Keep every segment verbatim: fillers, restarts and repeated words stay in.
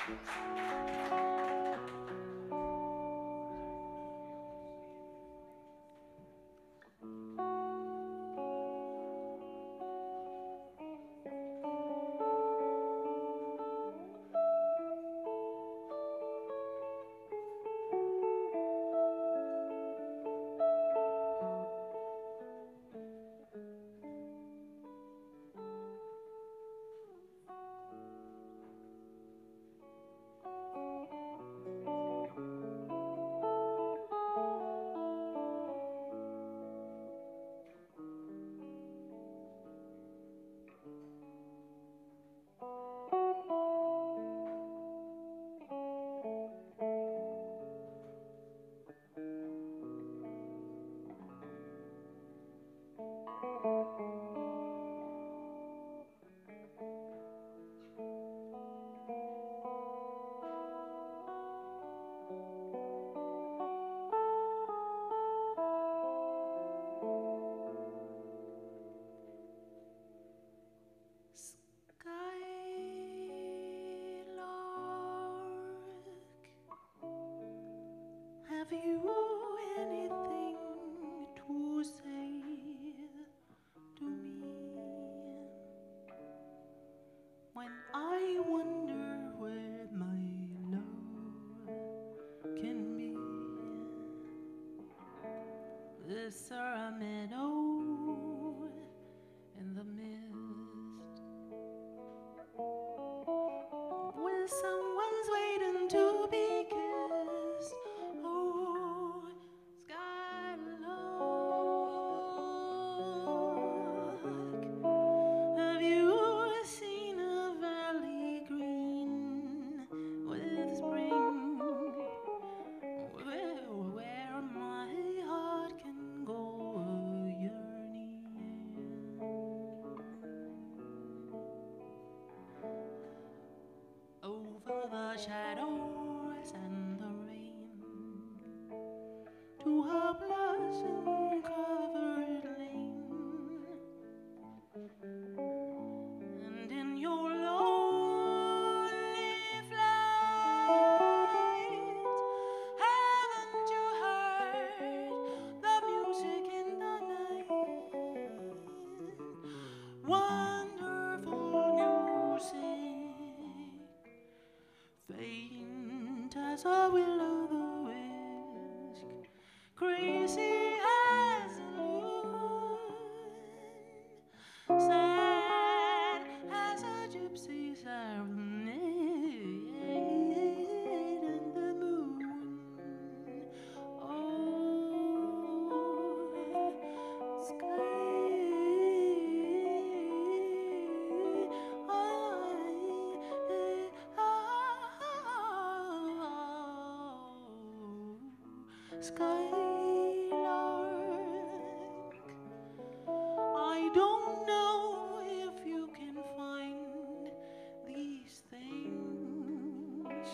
Have you anything to say to me when I wonder where my love can be? This are a meadow in the mist. When someone's waiting to be kissed. Oh, skylark, have you seen a valley green with spring, where, where my heart can go yearning? Over the shadows and the rain, to her blossom-covered lane, and in your lonely flight, haven't you heard the music in the night? Wonderful music, faint as a will-o'-the-wisp, crazy as a loon, sad as a gypsy serenade in the moon. Oh, sky, I, Skylark, I don't know if you can find these things,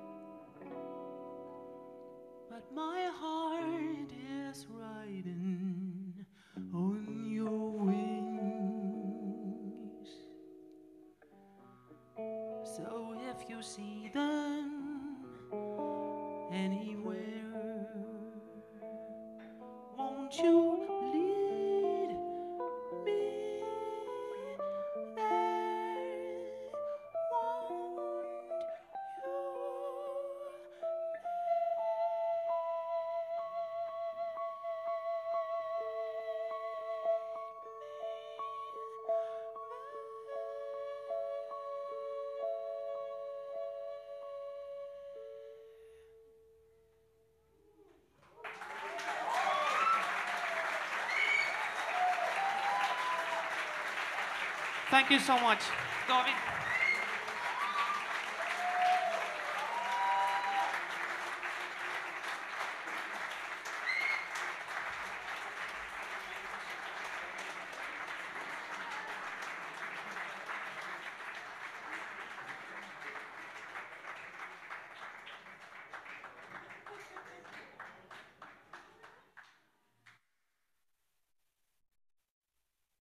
but my heart is riding on your wings. So if you see them anywhere, won't you lead me there? Won't you Thank you so much, David.